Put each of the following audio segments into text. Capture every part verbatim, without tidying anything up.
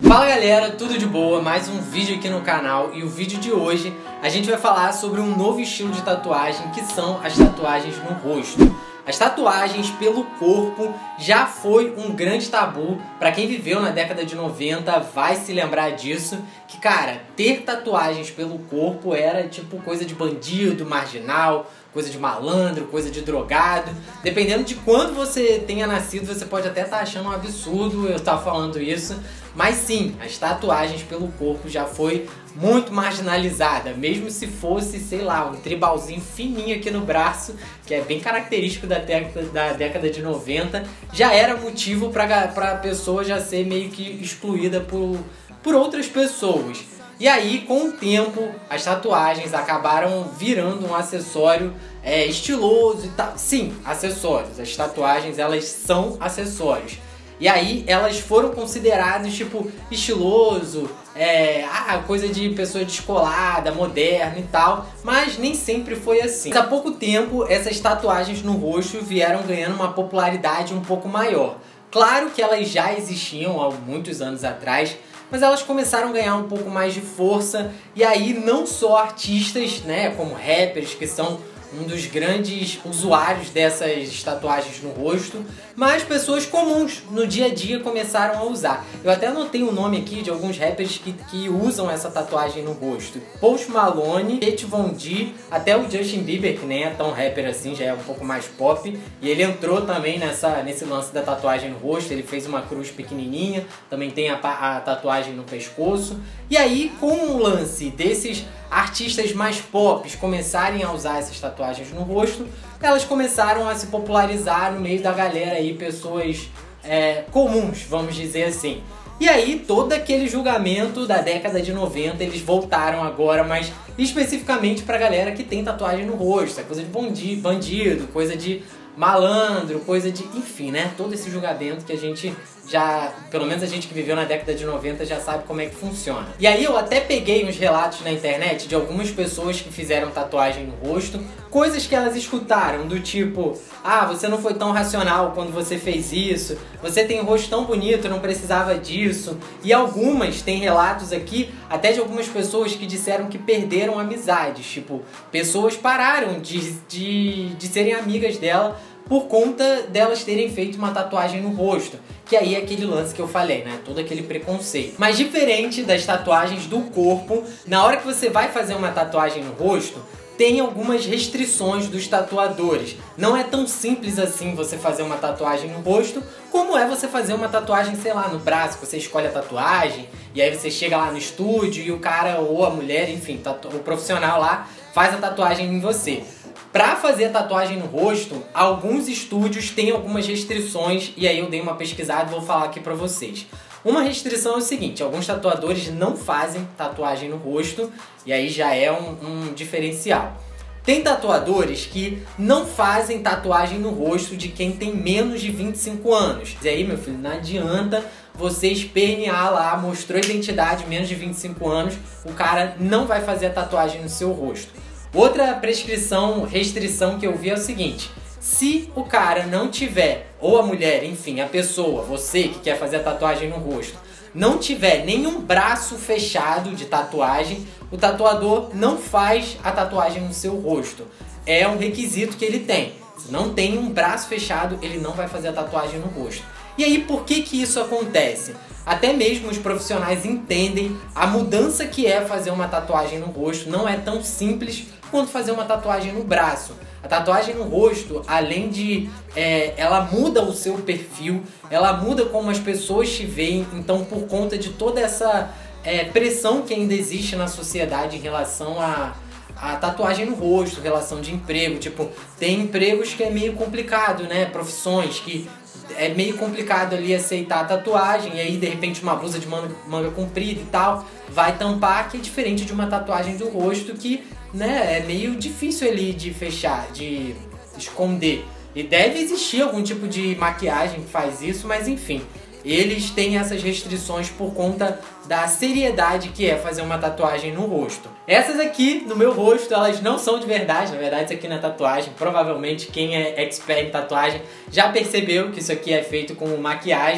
Fala galera, tudo de boa? Mais um vídeo aqui no canal, e o vídeo de hoje a gente vai falar sobre um novo estilo de tatuagem, que são as tatuagens no rosto. As tatuagens pelo corpo já foi um grande tabu. Pra quem viveu na década de noventa vai se lembrar disso, que cara, ter tatuagens pelo corpo era tipo coisa de bandido, marginal, coisa de malandro, coisa de drogado. Dependendo de quando você tenha nascido, você pode até estar achando um absurdo eu estar falando isso, mas sim, as tatuagens pelo corpo já foi muito marginalizada, mesmo se fosse, sei lá, um tribalzinho fininho aqui no braço, que é bem característico da década, da década de noventa, já era motivo para a pessoa já ser meio que excluída por, por outras pessoas. E aí, com o tempo, as tatuagens acabaram virando um acessório é, estiloso e tal. Sim, acessórios. As tatuagens, elas são acessórios. E aí, elas foram consideradas, tipo, estiloso, é, ah, coisa de pessoa descolada, moderna e tal. Mas nem sempre foi assim. Há pouco tempo, essas tatuagens no rosto vieram ganhando uma popularidade um pouco maior. Claro que elas já existiam há muitos anos atrás, mas elas começaram a ganhar um pouco mais de força, e aí não só artistas, né, como rappers, que são um dos grandes usuários dessas tatuagens no rosto, mas pessoas comuns no dia a dia começaram a usar. Eu até anotei o nome aqui de alguns rappers que, que usam essa tatuagem no rosto: Post Malone, Kat Von D, até o Justin Bieber, que nem é tão rapper assim, já é um pouco mais pop, e ele entrou também nessa, nesse lance da tatuagem no rosto. Ele fez uma cruz pequenininha, também tem a, a tatuagem no pescoço. E aí, com o lance desses artistas mais pop começarem a usar essas tatuagens no rosto, elas começaram a se popularizar no meio da galera aí, pessoas é, comuns, vamos dizer assim. E aí todo aquele julgamento da década de noventa, eles voltaram agora, mas especificamente pra galera que tem tatuagem no rosto, é coisa de bandido, coisa de malandro, coisa de... enfim, né? Todo esse julgamento que a gente já... pelo menos a gente que viveu na década de noventa já sabe como é que funciona. E aí eu até peguei uns relatos na internet de algumas pessoas que fizeram tatuagem no rosto, coisas que elas escutaram, do tipo: ah, você não foi tão racional quando você fez isso, você tem um rosto tão bonito, não precisava disso. E algumas, tem relatos aqui, até de algumas pessoas que disseram que perderam amizades, tipo, pessoas pararam de, de, de serem amigas dela por conta delas terem feito uma tatuagem no rosto. Que aí é aquele lance que eu falei, né? Todo aquele preconceito. Mas diferente das tatuagens do corpo, na hora que você vai fazer uma tatuagem no rosto, tem algumas restrições dos tatuadores. Não é tão simples assim você fazer uma tatuagem no rosto, como é você fazer uma tatuagem, sei lá, no braço. Você escolhe a tatuagem, e aí você chega lá no estúdio e o cara ou a mulher, enfim, o profissional lá, faz a tatuagem em você. Pra fazer tatuagem no rosto, alguns estúdios têm algumas restrições, e aí eu dei uma pesquisada e vou falar aqui pra vocês. Uma restrição é o seguinte: alguns tatuadores não fazem tatuagem no rosto, e aí já é um, um diferencial. Tem tatuadores que não fazem tatuagem no rosto de quem tem menos de vinte e cinco anos. E aí, meu filho, não adianta você espernear lá, mostrou identidade, menos de vinte e cinco anos, o cara não vai fazer a tatuagem no seu rosto. Outra prescrição, restrição que eu vi é o seguinte: se o cara não tiver, ou a mulher, enfim, a pessoa, você que quer fazer a tatuagem no rosto, não tiver nenhum braço fechado de tatuagem, o tatuador não faz a tatuagem no seu rosto. É um requisito que ele tem. Se não tem um braço fechado, ele não vai fazer a tatuagem no rosto. E aí, por que que isso acontece? Até mesmo os profissionais entendem a mudança que é fazer uma tatuagem no rosto. Não é tão simples quanto fazer uma tatuagem no braço. A tatuagem no rosto, além de... É, ela muda o seu perfil, ela muda como as pessoas te veem. Então, por conta de toda essa é, pressão que ainda existe na sociedade em relação a... a tatuagem no rosto, relação de emprego, tipo, tem empregos que é meio complicado, né? Profissões que é meio complicado ali aceitar a tatuagem, e aí de repente uma blusa de manga, manga comprida e tal vai tampar, que é diferente de uma tatuagem do rosto que, né, é meio difícil ali de fechar, de esconder. E deve existir algum tipo de maquiagem que faz isso, mas enfim, eles têm essas restrições por conta da seriedade que é fazer uma tatuagem no rosto. Essas aqui, no meu rosto, elas não são de verdade. Na verdade, isso aqui não é tatuagem. Provavelmente quem é expert em tatuagem já percebeu que isso aqui é feito com maquiagem.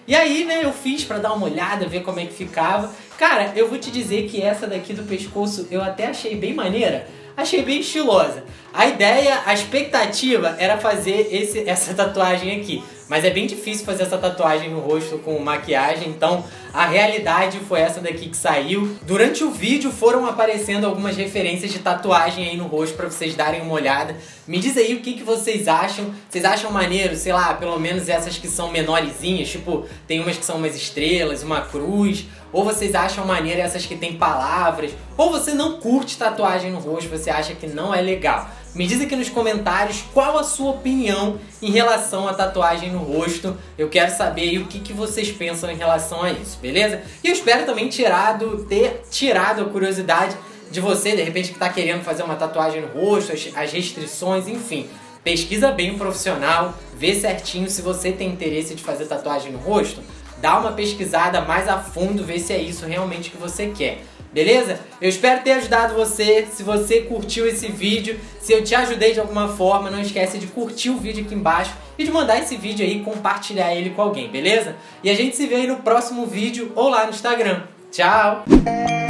E aí, né, eu fiz pra dar uma olhada, ver como é que ficava. Cara, eu vou te dizer que essa daqui do pescoço eu até achei bem maneira. Achei bem estilosa. A ideia, a expectativa era fazer esse, essa tatuagem aqui. Mas é bem difícil fazer essa tatuagem no rosto com maquiagem, então a realidade foi essa daqui que saiu. Durante o vídeo foram aparecendo algumas referências de tatuagem aí no rosto pra vocês darem uma olhada. Me diz aí o que, que vocês acham. Vocês acham maneiro, sei lá, pelo menos essas que são menorzinhas, tipo, tem umas que são umas estrelas, uma cruz. Ou vocês acham maneiro essas que tem palavras. Ou você não curte tatuagem no rosto, você acha que não é legal. Me diz aqui nos comentários qual a sua opinião em relação à tatuagem no rosto. Eu quero saber aí o que, que vocês pensam em relação a isso, beleza? E eu espero também tirado, ter tirado a curiosidade de você, de repente, que está querendo fazer uma tatuagem no rosto, as, as restrições, enfim. Pesquisa bem o profissional, vê certinho se você tem interesse de fazer tatuagem no rosto. Dá uma pesquisada mais a fundo, vê se é isso realmente que você quer. Beleza? Eu espero ter ajudado você. Se você curtiu esse vídeo, se eu te ajudei de alguma forma, não esquece de curtir o vídeo aqui embaixo e de mandar esse vídeo aí, compartilhar ele com alguém, beleza? E a gente se vê aí no próximo vídeo ou lá no Instagram. Tchau!